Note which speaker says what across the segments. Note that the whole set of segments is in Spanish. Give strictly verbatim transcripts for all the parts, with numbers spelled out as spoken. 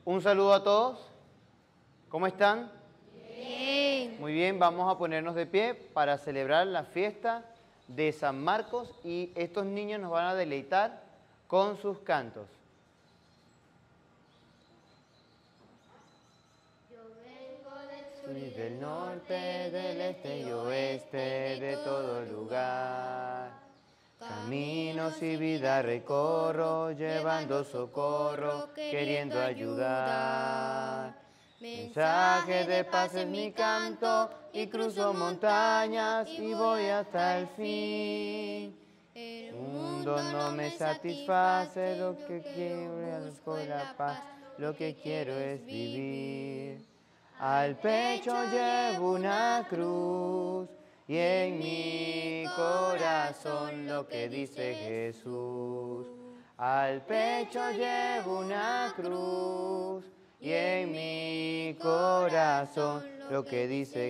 Speaker 1: Un saludo a todos. ¿Cómo están?
Speaker 2: Bien.
Speaker 1: Muy bien, vamos a ponernos de pie para celebrar la fiesta de San Marcos y estos niños nos van a deleitar con sus cantos.
Speaker 2: Yo vengo del sur
Speaker 1: Y del norte, del este y oeste, de todo lugar. Caminos y vida recorro, llevando socorro, queriendo ayudar. Mensaje de paz es mi canto, y cruzo montañas y voy hasta el fin. El mundo no me satisface, lo que quiero es con la paz, lo que quiero es vivir. Al pecho llevo una cruz, y en mi corazón lo que dice Jesús. Al pecho llevo una cruz, y en mi corazón lo que dice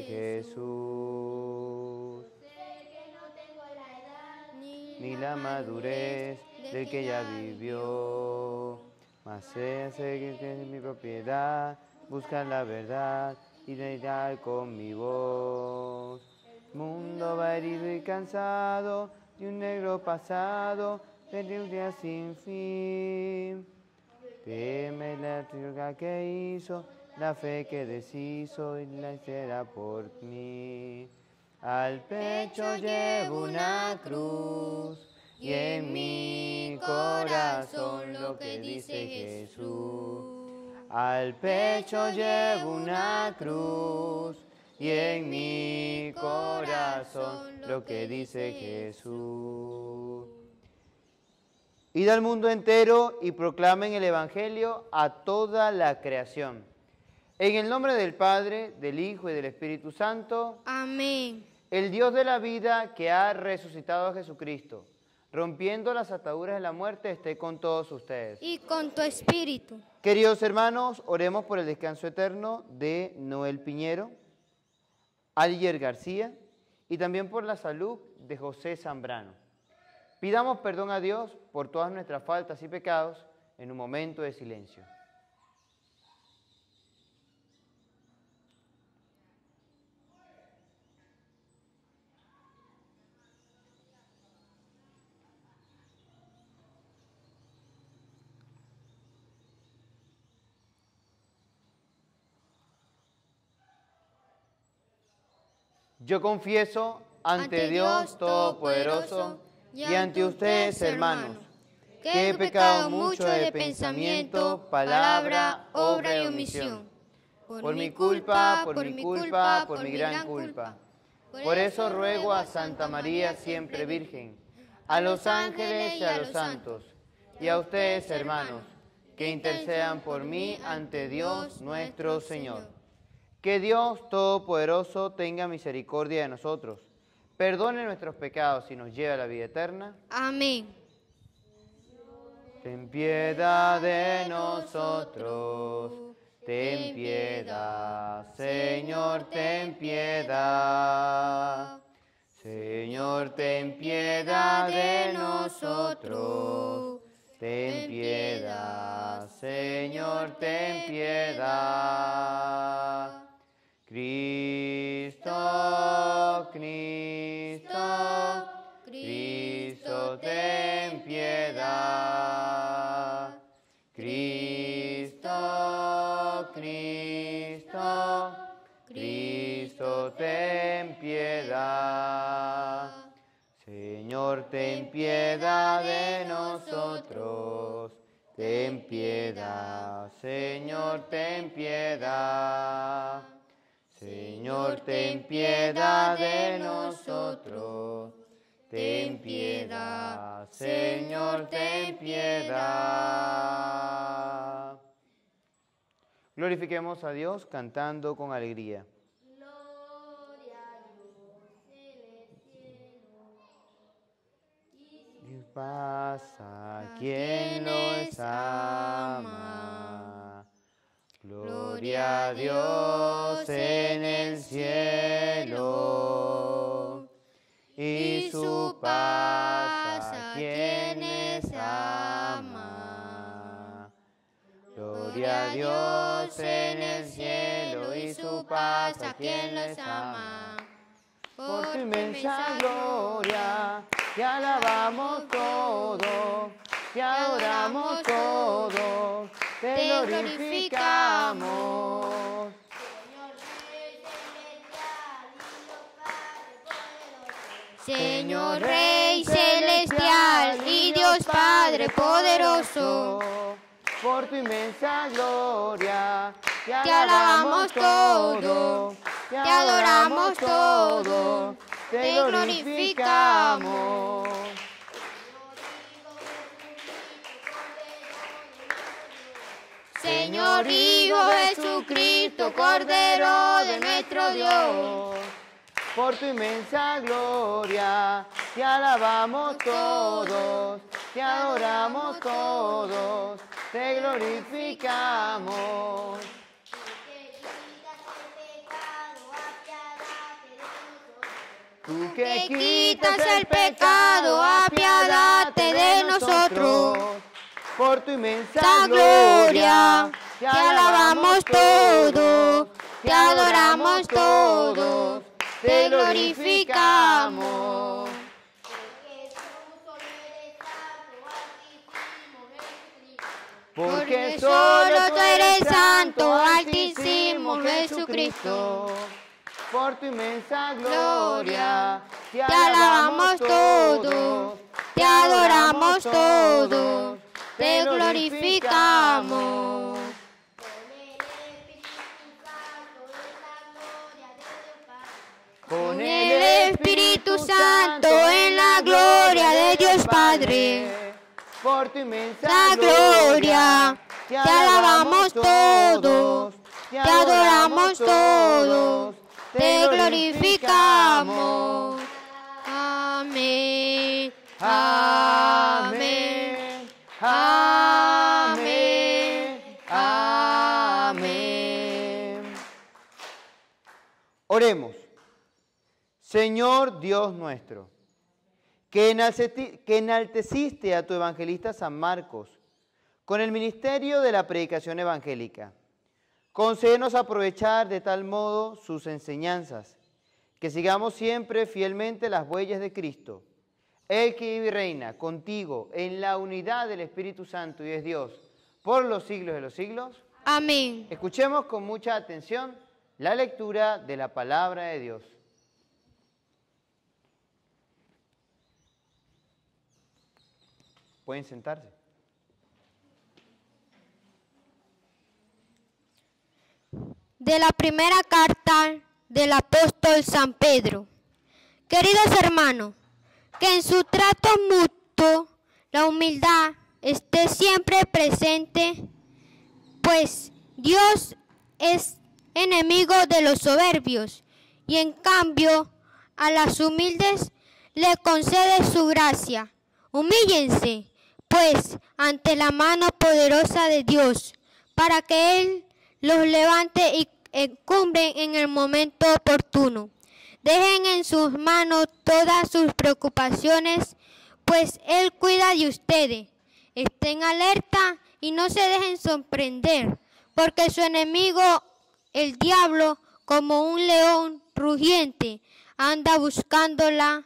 Speaker 1: Jesús.
Speaker 2: Sé que no tengo la edad
Speaker 1: Ni la madurez del que ya vivió, mas sé sé que es mi propiedad, buscar la verdad y dedicar con mi voz. Mundo va herido y cansado de un negro pasado, de un día sin fin. Teme la triga que hizo, la fe que deshizo y la espera por mí. Al pecho llevo una cruz y en mi corazón lo que dice Jesús. Al pecho llevo una cruz y en mi corazón lo que dice Jesús. Id al mundo entero y proclamen el Evangelio a toda la creación. En el nombre del Padre, del Hijo y del Espíritu Santo.
Speaker 2: Amén.
Speaker 1: El Dios de la vida que ha resucitado a Jesucristo, rompiendo las ataduras de la muerte, esté con todos ustedes.
Speaker 2: Y con tu espíritu.
Speaker 1: Queridos hermanos, oremos por el descanso eterno de Noel Piñero, Alier García y también por la salud de José Zambrano. Pidamos perdón a Dios por todas nuestras faltas y pecados en un momento de silencio. Yo confieso ante Dios Todopoderoso y ante ustedes, hermanos, que he pecado mucho de pensamiento, palabra, obra y omisión. Por mi culpa, por mi culpa, por mi gran culpa. Por eso ruego a Santa María siempre Virgen, a los ángeles y a los santos, y a ustedes, hermanos, que intercedan por mí ante Dios nuestro Señor. Que Dios Todopoderoso tenga misericordia de nosotros, perdone nuestros pecados y nos lleve a la vida eterna.
Speaker 2: Amén.
Speaker 1: Ten piedad de nosotros, ten piedad, Señor, ten piedad. Señor, ten piedad de nosotros, ten piedad, Señor, ten piedad. Cristo, Cristo, Cristo, ten piedad. Cristo, Cristo, Cristo, ten piedad. Señor, ten piedad de nosotros. Ten piedad, Señor, ten piedad. Señor, ten piedad de nosotros. Ten piedad, Señor, ten piedad. Glorifiquemos a Dios cantando con alegría.
Speaker 2: Gloria a Dios en el cielo.
Speaker 1: Dios pasa a quien los ama. Gloria a Dios en el cielo. Y su paz a quienes ama. Gloria Gloria a Dios en el cielo y su paz a quien les ama. Por tu inmensa gloria te alabamos todos, te adoramos todos, te glorificamos.
Speaker 2: Señor Rey celestial y Dios Padre poderoso,
Speaker 1: por tu inmensa gloria te
Speaker 2: te alabamos
Speaker 1: todos,
Speaker 2: todos, te adoramos todos, te glorificamos. Señor Hijo Jesucristo, Cordero de nuestro Dios,
Speaker 1: por tu inmensa gloria te alabamos todos, te adoramos todos, te glorificamos. Tú
Speaker 2: que quitas el pecado, apiádate de nosotros.
Speaker 1: Por tu inmensa
Speaker 2: Esa gloria te alabamos todos, te adoramos todos, te glorificamos. Porque solo tú eres santo, altísimo Jesucristo.
Speaker 1: Por tu inmensa gloria
Speaker 2: te alabamos todos, te adoramos todos, te glorificamos.
Speaker 1: Con
Speaker 2: el Espíritu Santo en la gloria de Dios Padre.
Speaker 1: Por tu inmensa
Speaker 2: La gloria te alabamos todos, te adoramos todos, te glorificamos. Amén, amén, amén, amén.
Speaker 1: Oremos. Señor Dios nuestro, que enalteciste a tu evangelista San Marcos con el ministerio de la predicación evangélica, concédenos aprovechar de tal modo sus enseñanzas, que sigamos siempre fielmente las huellas de Cristo, el que vive y reina contigo en la unidad del Espíritu Santo y es Dios por los siglos de los siglos.
Speaker 2: Amén.
Speaker 1: Escuchemos con mucha atención la lectura de la palabra de Dios. Pueden sentarse.
Speaker 2: De la primera carta del apóstol San Pedro. Queridos hermanos, que en su trato mutuo la humildad esté siempre presente, pues Dios es enemigo de los soberbios y en cambio a las humildes le concede su gracia. Humíllense, pues, ante la mano poderosa de Dios, para que Él los levante y encumbren en el momento oportuno. Dejen en sus manos todas sus preocupaciones, pues Él cuida de ustedes. Estén alerta y no se dejen sorprender, porque su enemigo, el diablo, como un león rugiente, anda buscándola.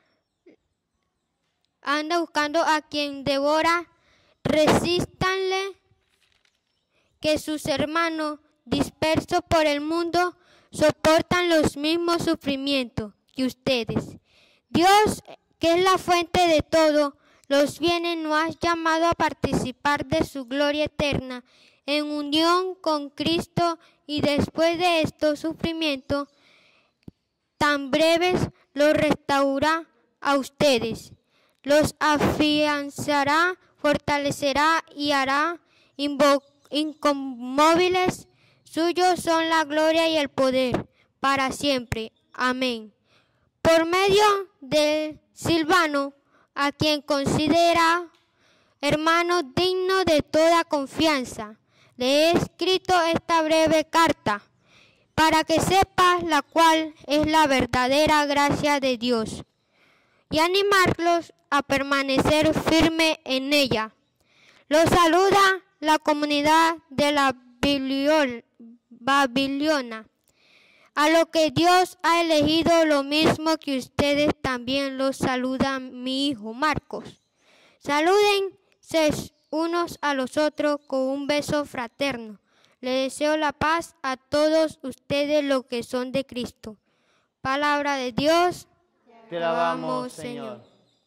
Speaker 2: Anda buscando a quien devora. Resístanle, que sus hermanos dispersos por el mundo soportan los mismos sufrimientos que ustedes. Dios, que es la fuente de todo, los bienes nos ha llamado a participar de su gloria eterna en unión con Cristo, y después de estos sufrimientos tan breves los restaurará a ustedes. Los afianzará, fortalecerá y hará inconmovibles. Suyos son la gloria y el poder para siempre. Amén. Por medio de Silvano, a quien considera hermano digno de toda confianza, le he escrito esta breve carta, para que sepas la cual es la verdadera gracia de Dios, y animarlos a permanecer firme en ella. Los saluda la comunidad de la Bibliol- Babilonia, a lo que Dios ha elegido lo mismo que ustedes también los saludan mi hijo Marcos. Salúdense unos a los otros con un beso fraterno. Le deseo la paz a todos ustedes los que son de Cristo. Palabra de Dios.
Speaker 1: Te alabamos, Señor.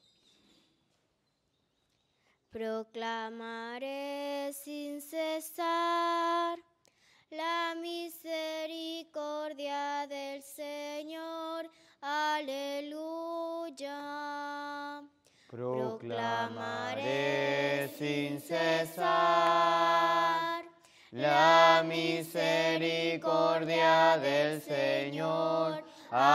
Speaker 3: Proclamaré sin cesar la misericordia del Señor. Aleluya.
Speaker 1: Proclamaré sin cesar la misericordia del Señor.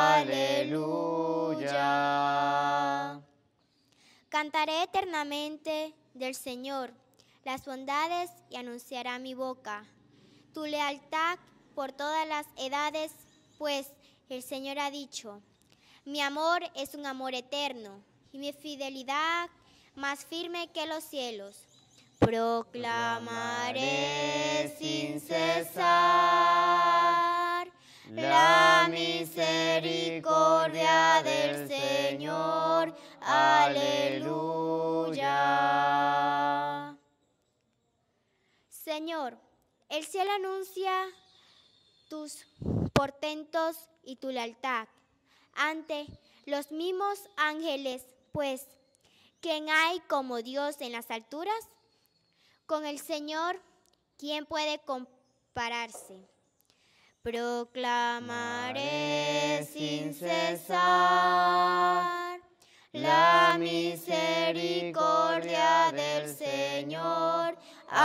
Speaker 1: Aleluya.
Speaker 3: Cantaré eternamente del Señor las bondades y anunciará mi boca tu lealtad por todas las edades, pues el Señor ha dicho, mi amor es un amor eterno y mi fidelidad más firme que los cielos. Proclamaré sin cesar la misericordia del Señor. Aleluya. Señor, el cielo anuncia tus portentos y tu lealtad ante los mismos ángeles, pues, ¿quién hay como Dios en las alturas? Con el Señor, ¿quién puede compararse? Proclamaré sin cesar la misericordia del Señor.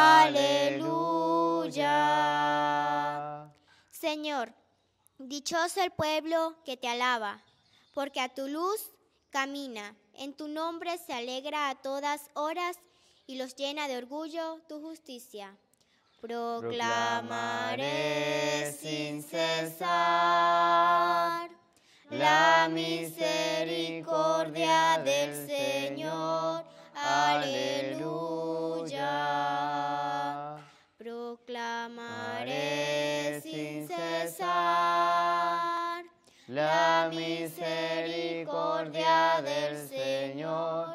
Speaker 3: Aleluya. Señor, dichoso el pueblo que te alaba, porque a tu luz camina. En tu nombre se alegra a todas horas y los llena de orgullo tu justicia. Proclamaré sin cesar la misericordia del Señor. Aleluya. Proclamaré sin cesar la misericordia del Señor.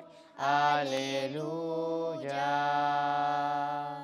Speaker 3: Aleluya.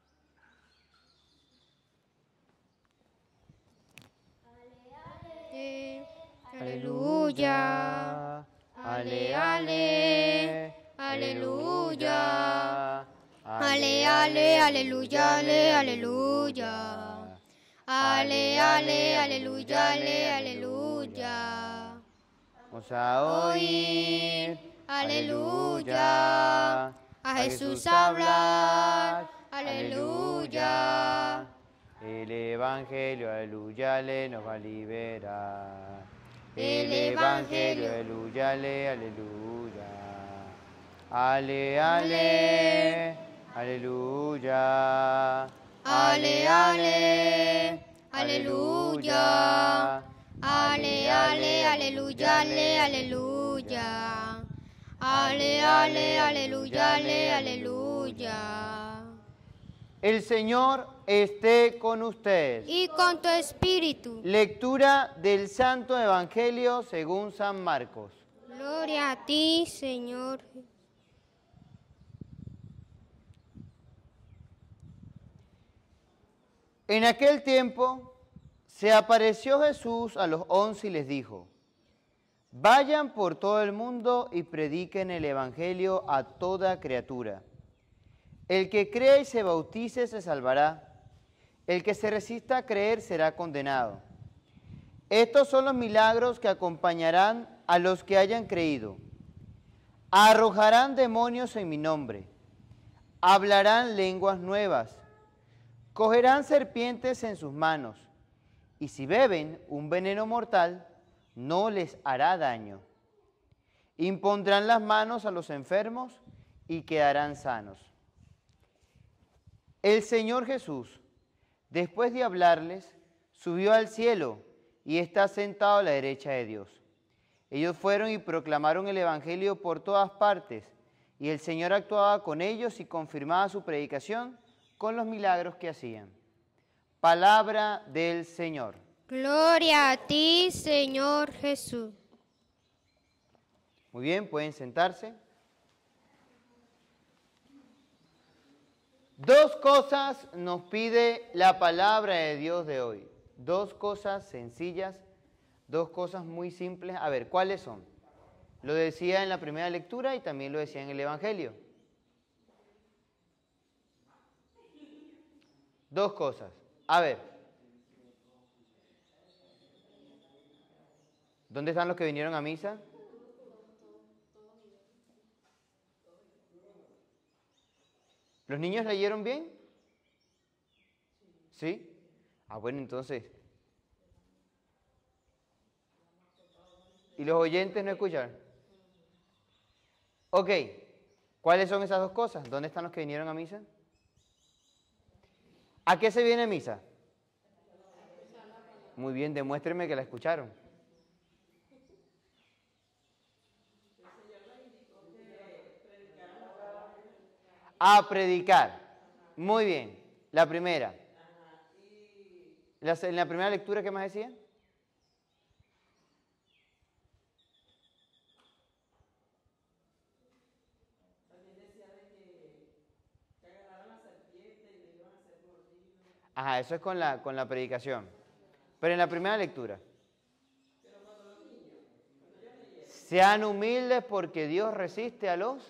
Speaker 2: Aleluya. Ale, ale. Aleluya. Ale, ale, aleluya, ale, aleluya. Ale, ale, aleluya, ale, aleluya.
Speaker 1: Vamos a oír,
Speaker 2: Aleluya. A Jesús hablar. Aleluya.
Speaker 1: El Evangelio, aleluya, le nos va a liberar.
Speaker 2: El Evangelio,
Speaker 1: aleluya, le, aleluya. Ale, ale, aleluya.
Speaker 2: Ale, ale, aleluya. Ale, ale, aleluya, ale, aleluya. Ale, ale, aleluya, ale, aleluya.
Speaker 1: El Señor esté con ustedes.
Speaker 2: Y con tu espíritu.
Speaker 1: Lectura del Santo Evangelio según San Marcos.
Speaker 2: Gloria a ti, Señor.
Speaker 1: En aquel tiempo se apareció Jesús a los once y les dijo, vayan por todo el mundo y prediquen el Evangelio a toda criatura. El que crea y se bautice se salvará. El que se resista a creer será condenado. Estos son los milagros que acompañarán a los que hayan creído. Arrojarán demonios en mi nombre. Hablarán lenguas nuevas. Cogerán serpientes en sus manos. Y si beben un veneno mortal, no les hará daño. Impondrán las manos a los enfermos y quedarán sanos. El Señor Jesús, después de hablarles, subió al cielo y está sentado a la derecha de Dios. Ellos fueron y proclamaron el Evangelio por todas partes, y el Señor actuaba con ellos y confirmaba su predicación con los milagros que hacían. Palabra del Señor.
Speaker 2: Gloria a ti, Señor Jesús.
Speaker 1: Muy bien, pueden sentarse. Dos cosas nos pide la palabra de Dios de hoy. Dos cosas sencillas, dos cosas muy simples. A ver, ¿cuáles son? Lo decía en la primera lectura y también lo decía en el Evangelio. Dos cosas. A ver. ¿Dónde están los que vinieron a misa? ¿Los niños leyeron bien? ¿Sí? Ah, bueno, entonces. ¿Y los oyentes no escucharon? Ok. ¿Cuáles son esas dos cosas? ¿Dónde están los que vinieron a misa? ¿A qué se viene a misa? Muy bien, demuéstrenme que la escucharon. A predicar. Muy bien. La primera. La, en la primera lectura, ¿qué más decía? Ajá, eso es con la, con la predicación. Pero en la primera lectura. Sean humildes porque Dios resiste a los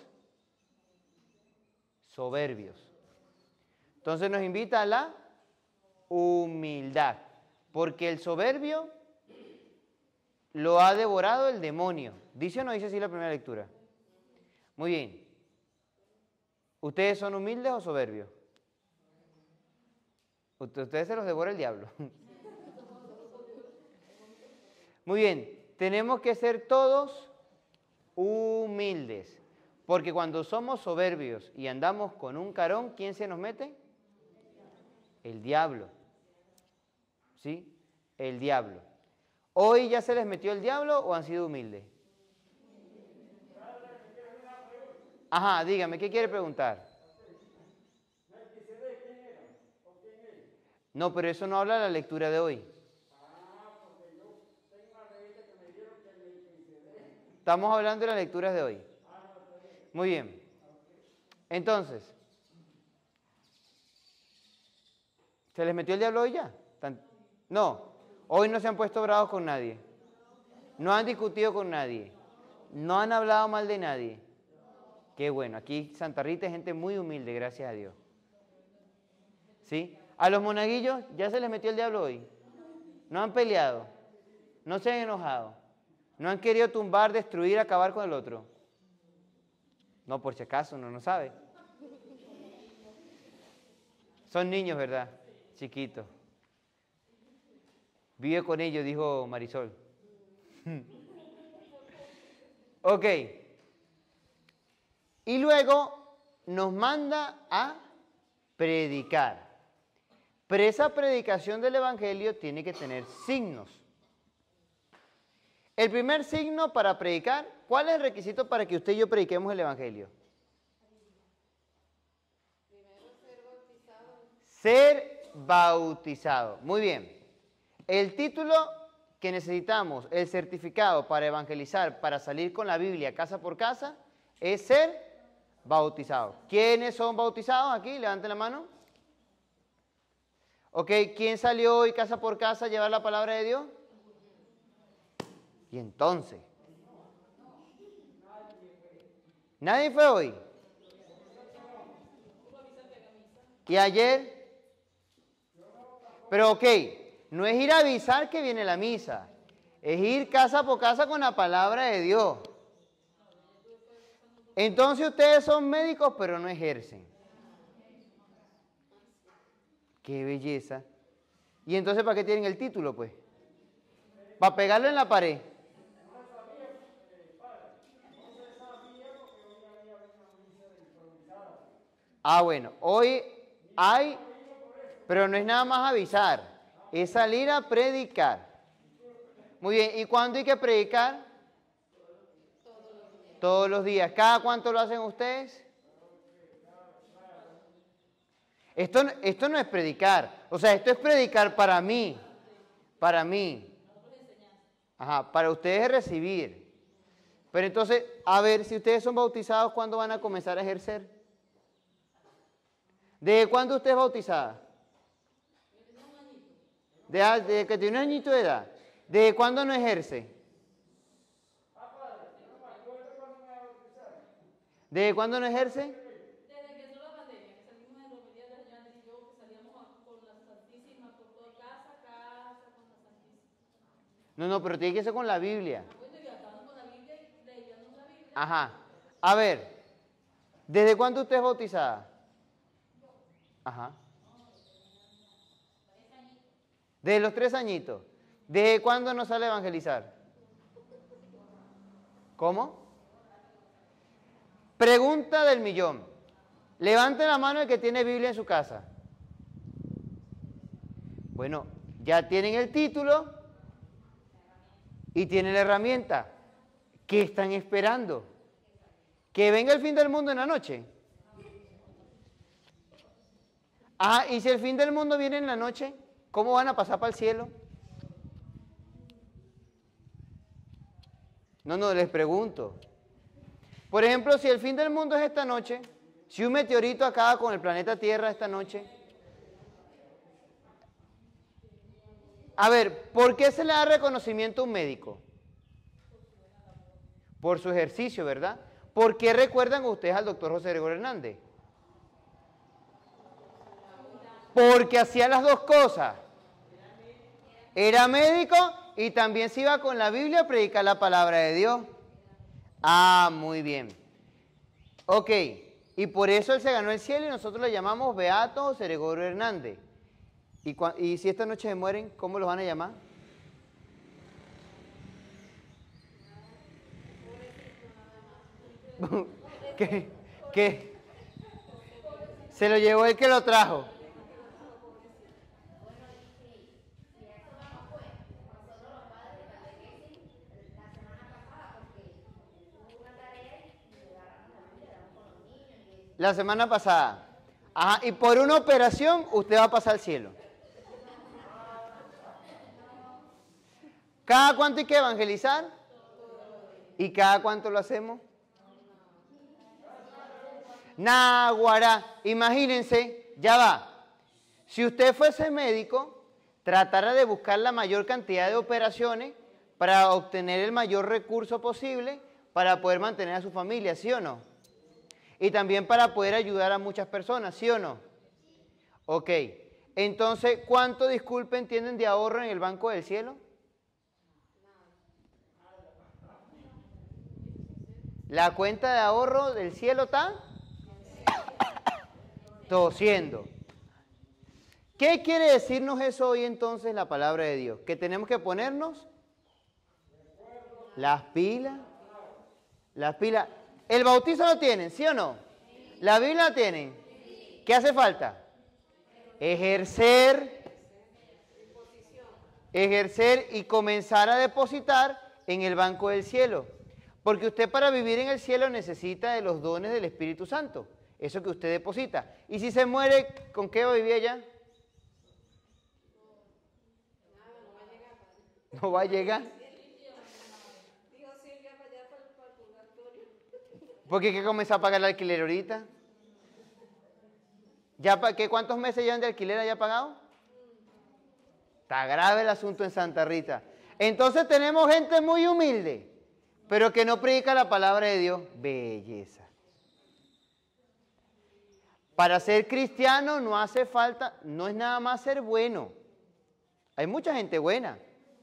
Speaker 1: soberbios. Entonces nos invita a la humildad. Porque el soberbio lo ha devorado el demonio. ¿Dice o no dice así la primera lectura? Muy bien. ¿Ustedes son humildes o soberbios? Ustedes se los devora el diablo. Muy bien, tenemos que ser todos humildes, porque cuando somos soberbios y andamos con un carón, ¿quién se nos mete? El diablo. ¿Sí? El diablo. ¿Hoy ya se les metió el diablo o han sido humildes? Ajá, dígame, ¿qué quiere preguntar? No, pero eso no habla la lectura de hoy. Estamos hablando de las lecturas de hoy. Muy bien. Entonces, ¿se les metió el diablo hoy ya? No, hoy no se han puesto bravos con nadie. No han discutido con nadie. No han hablado mal de nadie. Qué bueno, aquí Santa Rita es gente muy humilde, gracias a Dios. ¿Sí? A los monaguillos ya se les metió el diablo hoy. No han peleado. No se han enojado. No han querido tumbar, destruir, acabar con el otro. No, por si acaso, uno no sabe. Son niños, ¿verdad? Chiquitos. Vive con ellos, dijo Marisol. Ok. Y luego nos manda a predicar. Pero esa predicación del Evangelio tiene que tener signos. El primer signo para predicar, ¿cuál es el requisito para que usted y yo prediquemos el Evangelio? Primero, ser bautizado. Ser bautizado. Muy bien. El título que necesitamos, el certificado para evangelizar, para salir con la Biblia casa por casa, es ser bautizado. ¿Quiénes son bautizados aquí? Levanten la mano. Ok, ¿quién salió hoy casa por casa a llevar la palabra de Dios? Y entonces, ¿nadie fue hoy? ¿Y ayer? Pero ok, no es ir a avisar que viene la misa, es ir casa por casa con la palabra de Dios. Entonces ustedes son médicos pero no ejercen. ¡Qué belleza! ¿Y entonces para qué tienen el título, pues? ¿Para pegarlo en la pared? Ah, bueno, hoy hay, pero no es nada más avisar, es salir a predicar. Muy bien, ¿y cuándo hay que predicar? Todos los días. ¿Cada cuánto lo hacen ustedes? Esto, esto no es predicar, o sea, esto es predicar para mí, para mí. Ajá, para ustedes es recibir. Pero entonces, a ver, si ustedes son bautizados, ¿cuándo van a comenzar a ejercer? ¿Desde cuándo usted es bautizada? Desde, desde que tiene un añito de edad. ¿Desde cuándo no ejerce? ¿Desde cuándo no ejerce?
Speaker 4: Desde que entró la pandemia, que salimos de romería de allá y yo, que salíamos con la Santísima por toda casa, casa, con la Santísima.
Speaker 1: No, no, pero tiene que ser con la Biblia.
Speaker 4: Bueno, ya estábamos con la Biblia y leyendo la Biblia.
Speaker 1: Ajá. A ver, ¿desde cuándo usted es bautizada? Ajá. Desde los tres añitos. ¿Desde cuándo no sale a evangelizar? ¿Cómo? Pregunta del millón. Levante la mano el que tiene Biblia en su casa. Bueno, ya tienen el título y tienen la herramienta. ¿Qué están esperando? ¿Que venga el fin del mundo en la noche? Ah, ¿y si el fin del mundo viene en la noche? ¿Cómo van a pasar para el cielo? No, no, les pregunto. Por ejemplo, si el fin del mundo es esta noche, si un meteorito acaba con el planeta Tierra esta noche, a ver, ¿por qué se le da reconocimiento a un médico? Por su ejercicio, ¿verdad? ¿Por qué recuerdan ustedes al doctor José Gregorio Hernández? Porque hacía las dos cosas. Era médico y también se iba con la Biblia a predicar la palabra de Dios. Ah, muy bien. Ok, y por eso él se ganó el cielo y nosotros le llamamos Beato José Gregorio Hernández. ¿Y, y si esta noche se mueren, cómo los van a llamar? ¿Qué? ¿Qué? Se lo llevó el que lo trajo. La semana pasada. Ajá, y por una operación usted va a pasar al cielo. ¿Cada cuánto hay que evangelizar? ¿Y cada cuánto lo hacemos? Naguará, imagínense, ya va. Si usted fuese médico, tratara de buscar la mayor cantidad de operaciones para obtener el mayor recurso posible para poder mantener a su familia, ¿sí o no? Y también para poder ayudar a muchas personas, ¿sí o no? Ok, entonces, ¿cuánto, disculpen, tienen de ahorro en el Banco del Cielo? La cuenta de ahorro del cielo está tosiendo. ¿Qué quiere decirnos eso hoy entonces la palabra de Dios? Que tenemos que ponernos las pilas, las pilas. ¿El bautizo lo tienen, sí o no? ¿La Biblia la tienen? ¿Qué hace falta? Ejercer, ejercer y comenzar a depositar en el banco del cielo. Porque usted para vivir en el cielo necesita de los dones del Espíritu Santo. Eso que usted deposita. Y si se muere, ¿con qué va a vivir allá? No va a llegar. Porque hay que comenzar a pagar el alquiler ahorita. ¿Ya pa qué, ¿Cuántos meses llevan de alquiler ya pagado? Está grave el asunto en Santa Rita. Entonces tenemos gente muy humilde, pero que no predica la palabra de Dios. Belleza. Para ser cristiano no hace falta, no es nada más ser bueno. Hay mucha gente buena.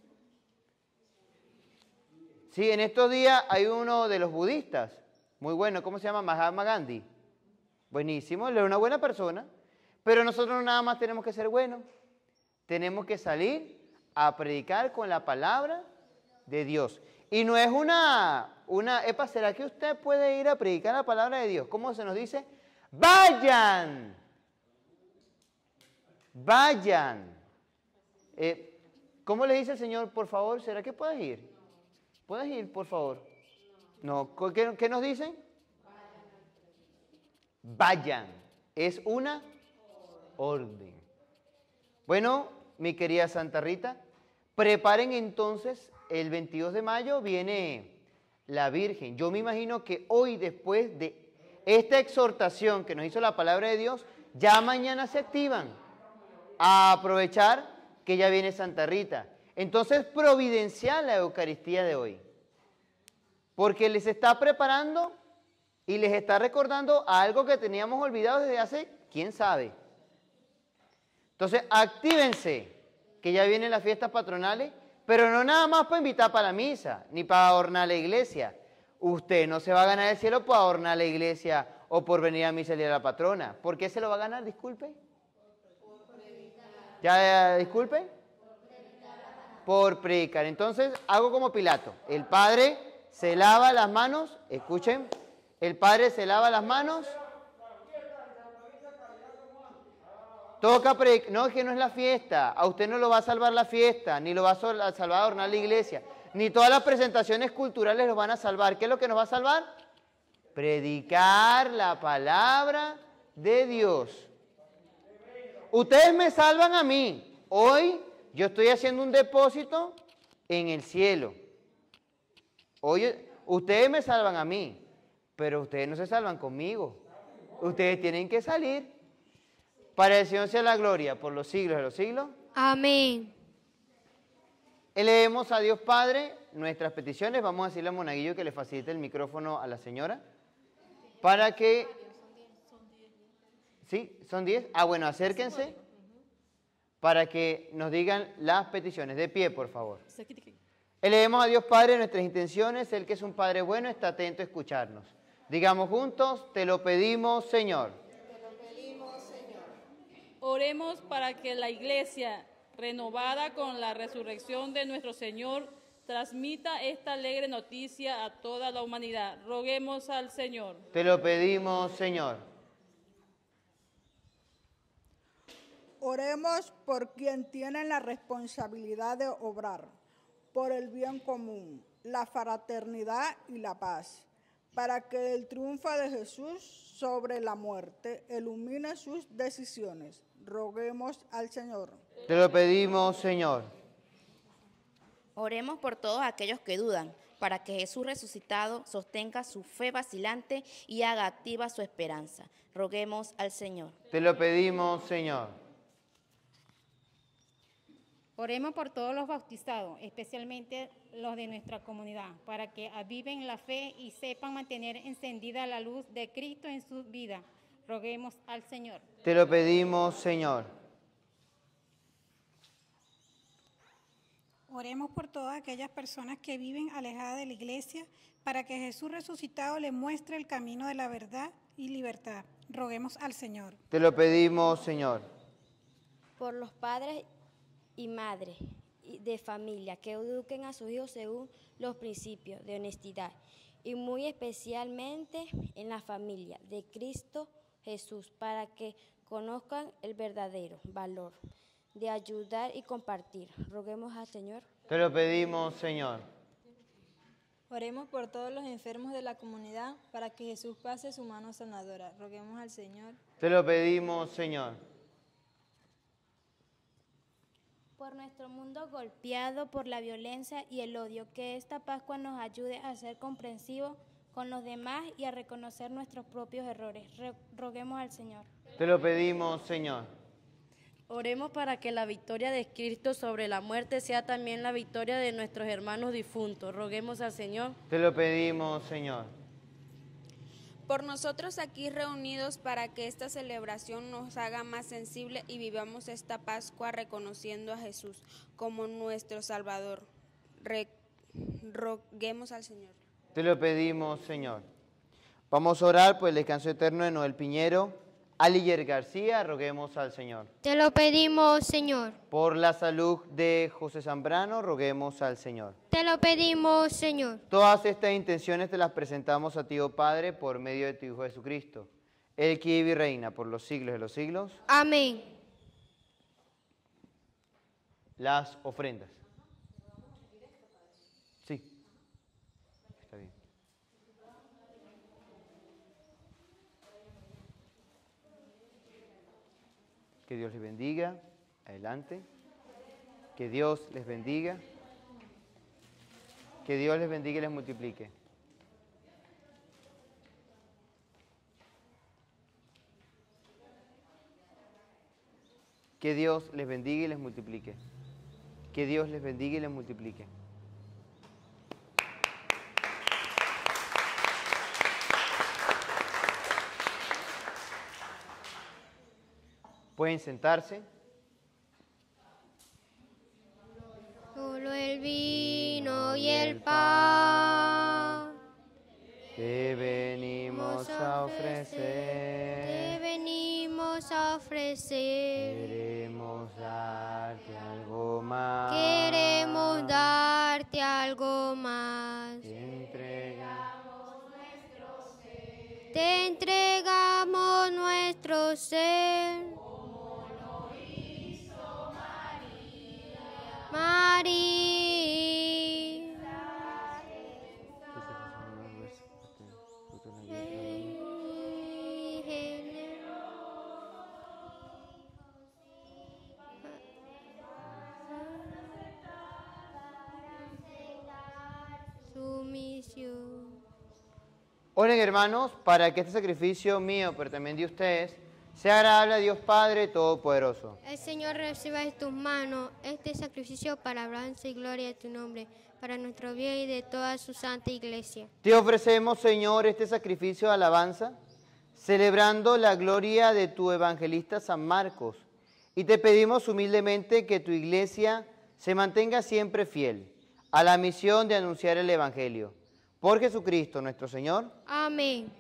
Speaker 1: Sí, en estos días hay uno de los budistas, muy bueno, ¿cómo se llama? Mahatma Gandhi. Buenísimo, él es una buena persona, pero nosotros no nada más tenemos que ser buenos. Tenemos que salir a predicar con la palabra de Dios. Y no es una, una, epa, ¿será que usted puede ir a predicar la palabra de Dios? ¿Cómo se nos dice? Vayan, vayan. Eh, ¿Cómo le dice el Señor, por favor? ¿Será que puedes ir? ¿Puedes ir, por favor? No, ¿qué, qué nos dicen? Vayan. Es una orden. Bueno, mi querida Santa Rita, preparen entonces, el veintidós de mayo viene la Virgen. Yo me imagino que hoy, después de esta exhortación que nos hizo la palabra de Dios, ya mañana se activan a aprovechar que ya viene Santa Rita. Entonces, providencial la Eucaristía de hoy, porque les está preparando y les está recordando algo que teníamos olvidado desde hace, quién sabe. Entonces, actívense, que ya vienen las fiestas patronales, pero no nada más para invitar para la misa, ni para adornar la iglesia. Usted no se va a ganar el cielo por adornar la iglesia o por venir a misa y a la patrona. ¿Por qué se lo va a ganar? Disculpe. ¿Ya, ya disculpe? Por predicar. Entonces, hago como Pilato. El Padre se lava las manos, escuchen, el Padre se lava las manos. Toca predicar. No, es que no es la fiesta. A usted no lo va a salvar la fiesta, ni lo va a salvar adornar la iglesia, ni todas las presentaciones culturales los van a salvar. ¿Qué es lo que nos va a salvar? Predicar la palabra de Dios. Ustedes me salvan a mí. Hoy yo estoy haciendo un depósito en el cielo. Hoy ustedes me salvan a mí, pero ustedes no se salvan conmigo. Ustedes tienen que salir. Para el Señor sea la gloria por los siglos de los siglos.
Speaker 2: Amén.
Speaker 1: Elevemos a Dios Padre nuestras peticiones. Vamos a decirle a Monaguillo que le facilite el micrófono a la señora para que... ¿Sí? ¿Son diez? Ah, bueno, acérquense para que nos digan las peticiones. De pie, por favor. Elevemos a Dios Padre nuestras intenciones. Él que es un Padre bueno está atento a escucharnos. Digamos juntos, te lo pedimos, Señor.
Speaker 5: Te lo pedimos, Señor.
Speaker 4: Oremos para que la Iglesia, renovada con la resurrección de nuestro Señor, transmita esta alegre noticia a toda la humanidad. Roguemos al Señor.
Speaker 1: Te lo pedimos, Señor.
Speaker 5: Oremos por quien tiene la responsabilidad de obrar por el bien común, la fraternidad y la paz, para que el triunfo de Jesús sobre la muerte ilumine sus decisiones. Roguemos al Señor.
Speaker 1: Te lo pedimos, Señor.
Speaker 6: Oremos por todos aquellos que dudan, para que Jesús resucitado sostenga su fe vacilante y haga activa su esperanza. Roguemos al Señor.
Speaker 1: Te lo pedimos, Señor.
Speaker 7: Oremos por todos los bautizados, especialmente los de nuestra comunidad, para que aviven la fe y sepan mantener encendida la luz de Cristo en su vida. Roguemos al Señor.
Speaker 1: Te lo pedimos, Señor.
Speaker 8: Oremos por todas aquellas personas que viven alejadas de la iglesia, para que Jesús resucitado les muestre el camino de la verdad y libertad. Roguemos al Señor.
Speaker 1: Te lo pedimos, Señor.
Speaker 9: Por los padres y madres de familia que eduquen a sus hijos según los principios de honestidad y muy especialmente en la familia de Cristo Jesús, para que conozcan el verdadero valor de ayudar y compartir. Roguemos al Señor.
Speaker 1: Te lo pedimos, Señor.
Speaker 10: Oremos por todos los enfermos de la comunidad para que Jesús pase su mano sanadora. Roguemos al Señor.
Speaker 1: Te lo pedimos, Señor.
Speaker 2: Por nuestro mundo golpeado por la violencia y el odio, que esta Pascua nos ayude a ser comprensivos con los demás y a reconocer nuestros propios errores. Roguemos al Señor.
Speaker 1: Te lo pedimos, Señor.
Speaker 11: Oremos para que la victoria de Cristo sobre la muerte sea también la victoria de nuestros hermanos difuntos. Roguemos al Señor.
Speaker 1: Te lo pedimos, Señor.
Speaker 12: Por nosotros aquí reunidos, para que esta celebración nos haga más sensible y vivamos esta Pascua reconociendo a Jesús como nuestro Salvador. Re roguemos al Señor.
Speaker 1: Te lo pedimos, Señor. Vamos a orar por el descanso eterno de Noel Piñero, Aliyer García, roguemos al Señor.
Speaker 2: Te lo pedimos, Señor.
Speaker 1: Por la salud de José Zambrano, roguemos al Señor.
Speaker 2: Te lo pedimos, Señor.
Speaker 1: Todas estas intenciones te las presentamos a ti, oh Padre, por medio de tu Hijo Jesucristo, el que vive y reina por los siglos de los siglos.
Speaker 2: Amén.
Speaker 1: Las ofrendas. Sí. Está bien. Que Dios les bendiga. Adelante. Que Dios les bendiga. Que Dios les bendiga y les multiplique. Que Dios les bendiga y les multiplique. Que Dios les bendiga y les multiplique. Pueden sentarse.
Speaker 2: Solo el vino y el pan
Speaker 1: Te venimos a ofrecer.
Speaker 2: te venimos a ofrecer.
Speaker 1: Queremos darte algo más.
Speaker 2: Queremos darte algo más.
Speaker 1: Te entregamos
Speaker 2: nuestro ser. Te entregamos nuestro ser. María. Sumisión.
Speaker 1: Oren, hermanos, para que este sacrificio mío, pero también de ustedes, sea agradable a Dios Padre Todopoderoso.
Speaker 2: El Señor reciba de tus manos este sacrificio para alabanza y gloria de tu nombre, para nuestro bien y de toda su santa iglesia.
Speaker 1: Te ofrecemos, Señor, este sacrificio de alabanza, celebrando la gloria de tu evangelista San Marcos, y te pedimos humildemente que tu iglesia se mantenga siempre fiel a la misión de anunciar el Evangelio. Por Jesucristo nuestro Señor.
Speaker 2: Amén.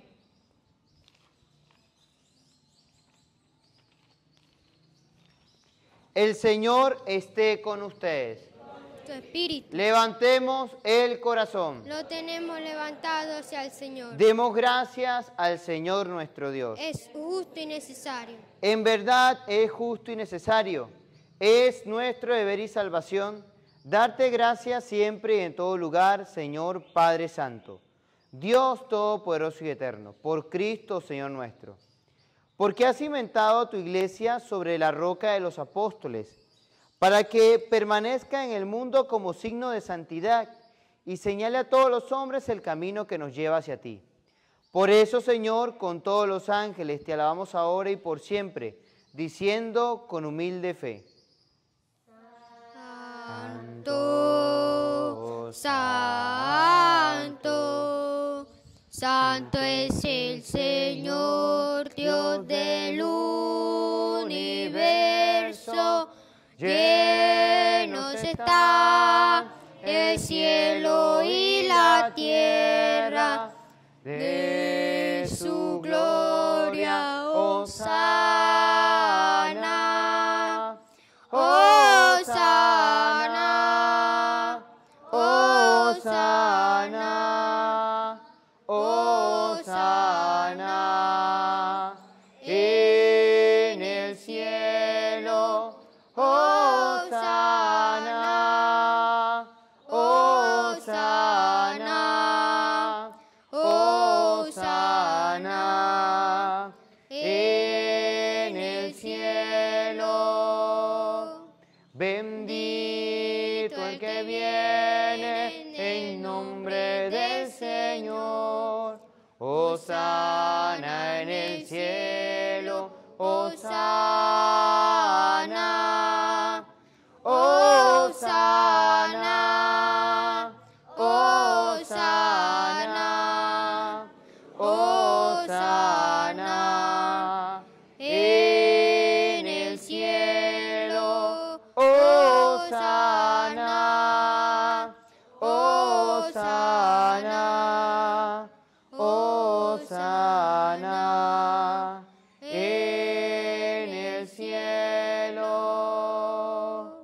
Speaker 1: El Señor esté con ustedes.
Speaker 2: Tu espíritu.
Speaker 1: Levantemos el corazón.
Speaker 2: Lo tenemos levantado hacia el Señor.
Speaker 1: Demos gracias al Señor nuestro Dios.
Speaker 2: Es justo y necesario.
Speaker 1: En verdad es justo y necesario. Es nuestro deber y salvación darte gracias siempre y en todo lugar, Señor Padre Santo, Dios Todopoderoso y Eterno, por Cristo, Señor nuestro. Porque has cimentado tu iglesia sobre la roca de los apóstoles, para que permanezca en el mundo como signo de santidad y señale a todos los hombres el camino que nos lleva hacia ti. Por eso, Señor, con todos los ángeles te alabamos ahora y por siempre, diciendo con humilde fe:
Speaker 2: Santo, Santo, Santo es el Señor, Dios del universo. Llenos está el cielo y la tierra de su gloria. Hosana, Hosana, Hosana, Hosana en el cielo. Hosana, Hosana, Hosana en el cielo. Bendito el que viene en nombre del Señor. Hosana en el cielo. Hosana, Hosana, Hosana, Hosana en el cielo. Hosana, Hosana, Hosana en el cielo.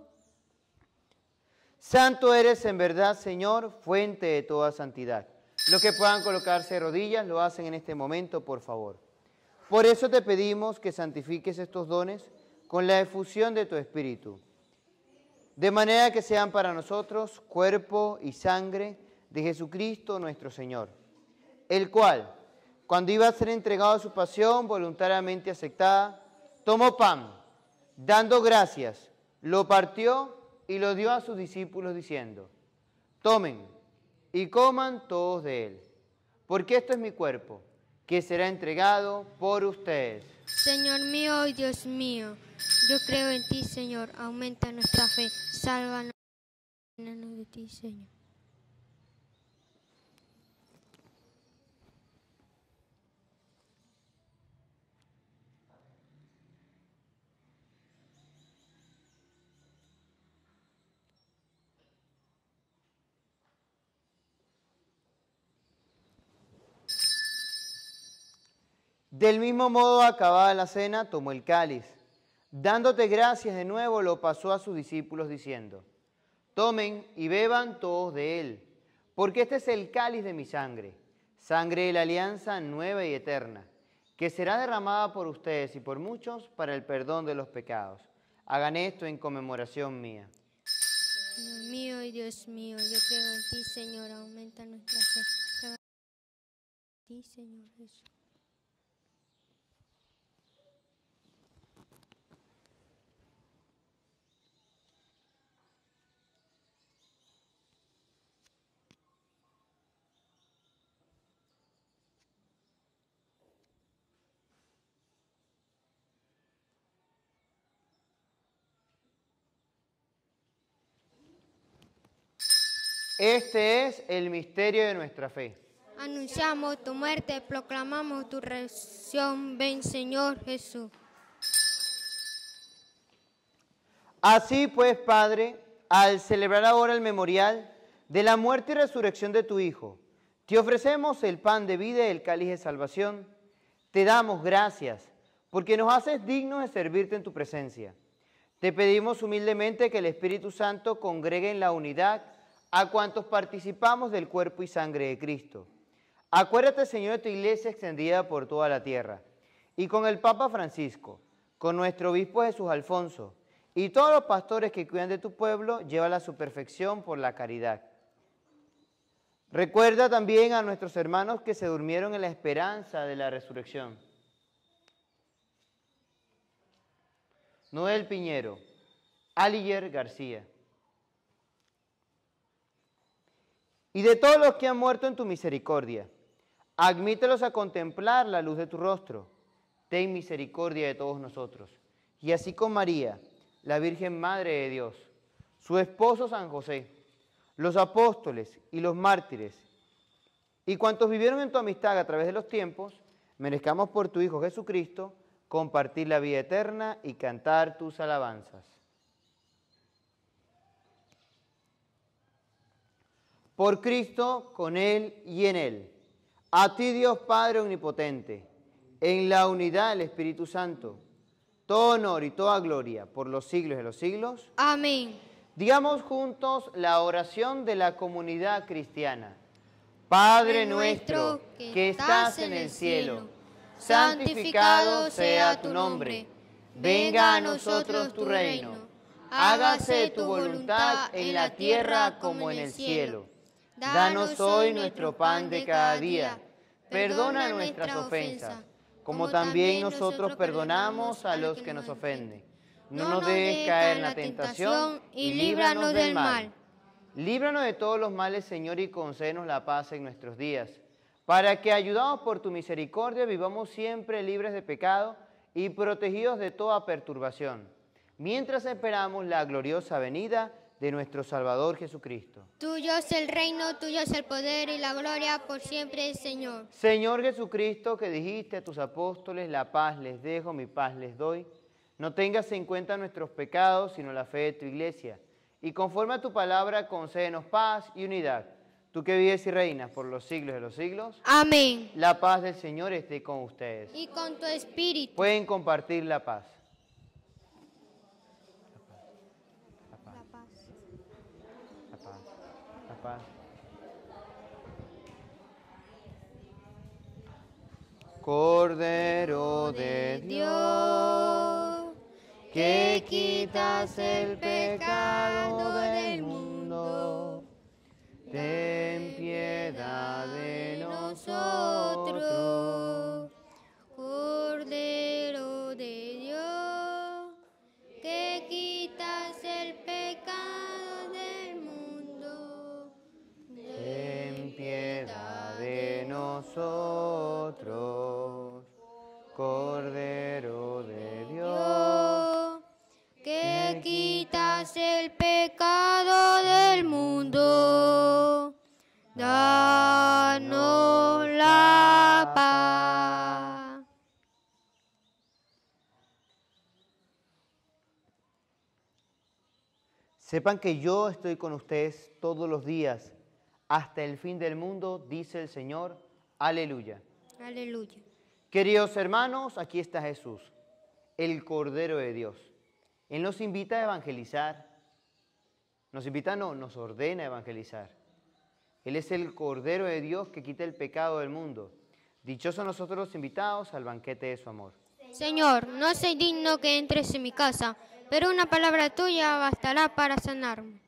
Speaker 2: Santo eres en verdad, Señor, fuente de toda santidad. Los que puedan colocarse de rodillas lo hacen en este momento, por favor. Por eso te pedimos que santifiques estos dones con la efusión de tu Espíritu, de manera que sean para nosotros cuerpo y sangre de Jesucristo nuestro Señor, el cual, cuando iba a ser entregado a su pasión voluntariamente aceptada, tomó pan,
Speaker 1: dando gracias, lo partió y lo dio a sus discípulos diciendo, tomen y coman todos de él, porque esto es mi cuerpo, que será entregado por ustedes.
Speaker 2: Señor mío y Dios mío, yo creo en ti, Señor, aumenta nuestra fe, sálvanos de ti, Señor.
Speaker 1: Del mismo modo, acabada la cena, tomó el cáliz. Dándote gracias de nuevo, lo pasó a sus discípulos diciendo, tomen y beban todos de él, porque este es el cáliz de mi sangre, sangre de la alianza nueva y eterna, que será derramada por ustedes y por muchos para el perdón de los pecados. Hagan esto en conmemoración mía.
Speaker 2: Señor mío y Dios mío, yo creo en ti, Señor, aumenta nuestra fe. Creo en ti, Señor Jesús.
Speaker 1: Este es el misterio de nuestra fe.
Speaker 2: Anunciamos tu muerte, proclamamos tu resurrección. Ven, Señor Jesús.
Speaker 1: Así pues, Padre, al celebrar ahora el memorial de la muerte y resurrección de tu Hijo, te ofrecemos el pan de vida y el cáliz de salvación. Te damos gracias porque nos haces dignos de servirte en tu presencia. Te pedimos humildemente que el Espíritu Santo congregue en la unidad a cuantos participamos del cuerpo y sangre de Cristo. Acuérdate, Señor, de tu iglesia extendida por toda la tierra, y con el Papa Francisco, con nuestro obispo Jesús Alfonso, y todos los pastores que cuidan de tu pueblo, llévala a su perfección por la caridad. Recuerda también a nuestros hermanos que se durmieron en la esperanza de la resurrección. Noel Piñero, Aliger García, y de todos los que han muerto en tu misericordia, admítelos a contemplar la luz de tu rostro. Ten misericordia de todos nosotros. Y así con María, la Virgen Madre de Dios, su esposo San José, los apóstoles y los mártires, y cuantos vivieron en tu amistad a través de los tiempos, merezcamos por tu Hijo Jesucristo compartir la vida eterna y cantar tus alabanzas. Por Cristo, con Él y en Él. A ti, Dios Padre Omnipotente, en la unidad del Espíritu Santo, todo honor y toda gloria por los siglos de los siglos.
Speaker 2: Amén.
Speaker 1: Digamos juntos la oración de la comunidad cristiana. Padre nuestro, que estás en el cielo, santificado sea tu nombre. Venga a nosotros tu reino. Hágase tu voluntad en la tierra como en el cielo. Danos hoy nuestro pan de cada día. Perdona nuestras ofensas, como también nosotros perdonamos a los que nos ofenden. No nos dejes caer en la tentación y líbranos del mal. Líbranos de todos los males, Señor, y concédenos la paz en nuestros días, para que, ayudados por tu misericordia, vivamos siempre libres de pecado y protegidos de toda perturbación, mientras esperamos la gloriosa venida de nuestro Salvador Jesucristo.
Speaker 2: Tuyo es el reino, tuyo es el poder y la gloria por siempre, Señor.
Speaker 1: Señor Jesucristo, que dijiste a tus apóstoles, la paz les dejo, mi paz les doy, no tengas en cuenta nuestros pecados, sino la fe de tu iglesia, y conforme a tu palabra, concédenos paz y unidad. Tú que vives y reinas por los siglos de los siglos.
Speaker 2: Amén.
Speaker 1: La paz del Señor esté con ustedes.
Speaker 2: Y con tu espíritu.
Speaker 1: Pueden compartir la paz. Paz. Cordero de Dios, que quitas el pecado del mundo, ten piedad de nosotros.
Speaker 2: Cordero de Dios,
Speaker 1: Sepan que yo estoy con ustedes todos los días, hasta el fin del mundo, dice el Señor. Aleluya.
Speaker 2: Aleluya.
Speaker 1: Queridos hermanos, aquí está Jesús, el Cordero de Dios. Él nos invita a evangelizar. Nos invita, no, nos ordena a evangelizar. Él es el Cordero de Dios que quita el pecado del mundo. Dichosos nosotros los invitados al banquete de su amor.
Speaker 2: Señor, no soy digno que entres en mi casa, pero una palabra tuya bastará para sanarme.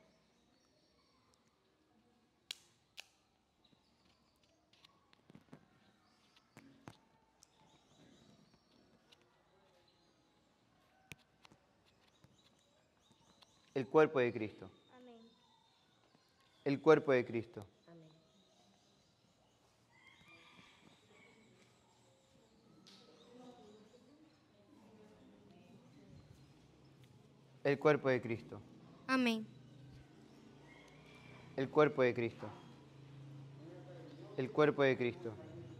Speaker 1: El cuerpo de Cristo.
Speaker 3: Amén.
Speaker 1: El cuerpo de Cristo.
Speaker 3: Amén.
Speaker 1: El cuerpo de Cristo.
Speaker 2: Amén.
Speaker 1: El cuerpo de Cristo. El cuerpo de Cristo.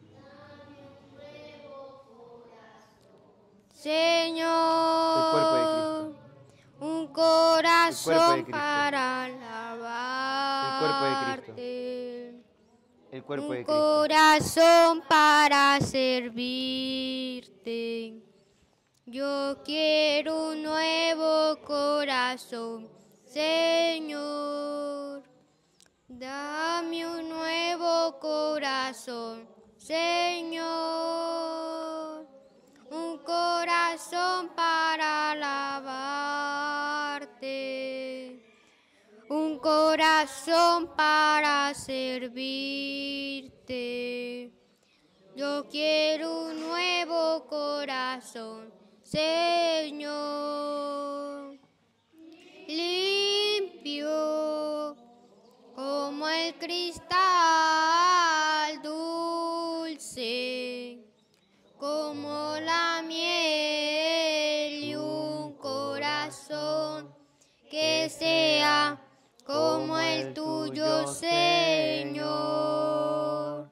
Speaker 2: Señor,
Speaker 1: El cuerpo de Cristo.
Speaker 2: un corazón
Speaker 1: El cuerpo de Cristo.
Speaker 2: para alabarte.
Speaker 1: El cuerpo
Speaker 2: un
Speaker 1: de Cristo.
Speaker 2: corazón para servirte. Yo quiero un nuevo corazón, Señor. Dame un nuevo corazón, Señor. Un corazón para alabarte. Un corazón para servirte. Yo quiero un nuevo corazón, Señor. Limpio como el cristal, dulce como la miel, y un corazón que sea como el tuyo, Señor.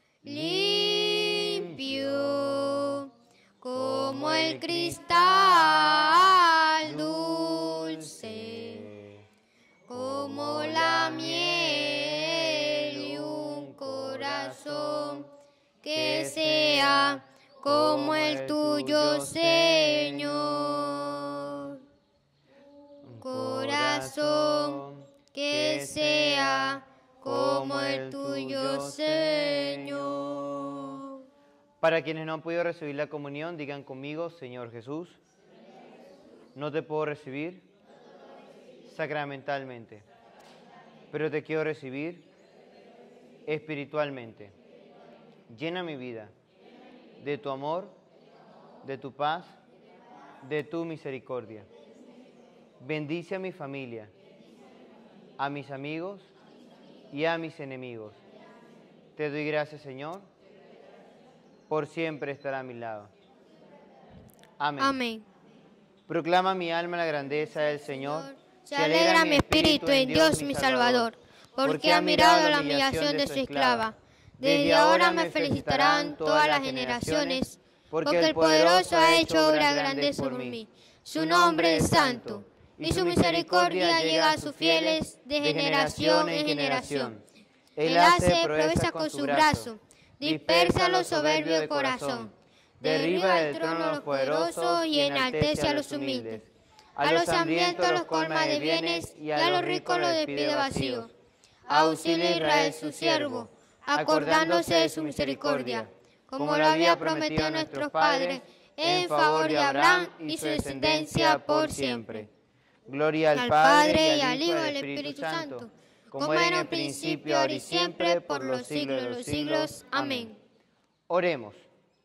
Speaker 2: Limpio como el cristal, dulce como la miel, y un corazón que sea como el tuyo, Señor. Un corazón que sea como el tuyo, Señor.
Speaker 1: Para quienes no han podido recibir la comunión, digan conmigo, Señor Jesús, no te puedo recibir sacramentalmente, pero te quiero recibir espiritualmente. Llena mi vida de tu amor, de tu paz, de tu misericordia. Bendice a mi familia, a mis amigos y a mis enemigos. Te doy gracias, Señor, por siempre estar a mi lado. Amén.
Speaker 2: Amén.
Speaker 1: Proclama mi alma la grandeza del Señor.
Speaker 2: Se alegra mi espíritu en Dios mi Salvador, porque ha mirado la humillación de su esclava. Desde ahora me felicitarán todas las generaciones, porque el poderoso ha hecho obras grandes por mí. Su nombre es santo, y su misericordia llega a sus fieles de generación en generación. Él hace proezas con su brazo, dispersa a los soberbios de corazón, derriba del trono a los poderosos y enaltece a los humildes. A los hambrientos los colma de bienes y a los ricos los despide vacíos. Auxilia a Israel su siervo, acordándose de su misericordia, como lo había prometido a nuestros padres, en favor de Abraham y su descendencia por siempre.
Speaker 1: Gloria al Padre, y al Hijo, y al Espíritu Santo,
Speaker 2: como era en el principio, ahora y siempre, por los siglos de los siglos. Amén.
Speaker 1: Oremos.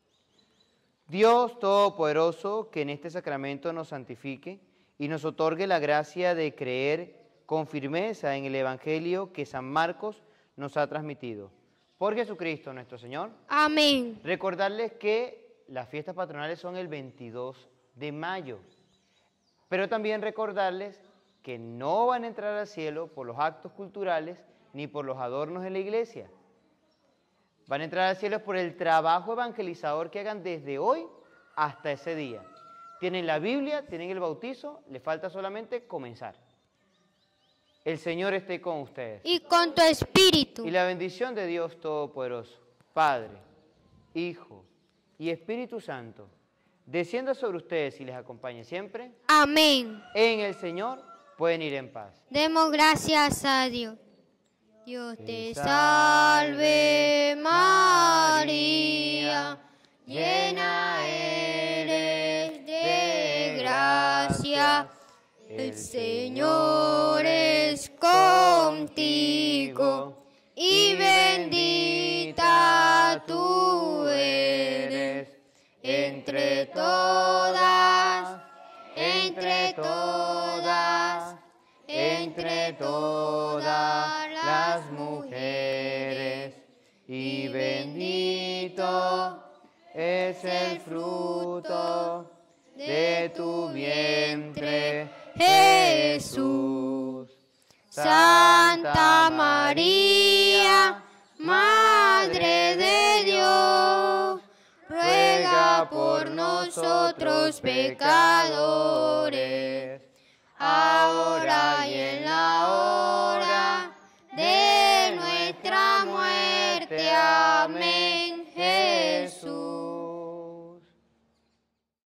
Speaker 1: Dios Todopoderoso, que en este sacramento nos santifique y nos otorgue la gracia de creer con firmeza en el Evangelio que San Marcos nos ha transmitido. Por Jesucristo nuestro Señor.
Speaker 2: Amén.
Speaker 1: Recordarles que las fiestas patronales son el veintidós de mayo, pero también recordarles que no van a entrar al cielo por los actos culturales ni por los adornos de la iglesia. Van a entrar al cielo por el trabajo evangelizador que hagan desde hoy hasta ese día. Tienen la Biblia, tienen el bautizo, les falta solamente comenzar. El Señor esté con ustedes.
Speaker 2: Y con tu espíritu.
Speaker 1: Y la bendición de Dios Todopoderoso, Padre, Hijo y Espíritu Santo, descienda sobre ustedes y les acompañe siempre.
Speaker 2: Amén.
Speaker 1: En el Señor pueden ir en paz.
Speaker 2: Demos gracias a Dios. Dios te salve María, llena eres de gracia, el Señor es contigo y bendita tú eres entre todas, entre todas, entre todas las mujeres, y bendito es el fruto de tu vientre, Jesús. Santa María, Madre de Dios, ruega por nosotros pecadores, ahora y en la hora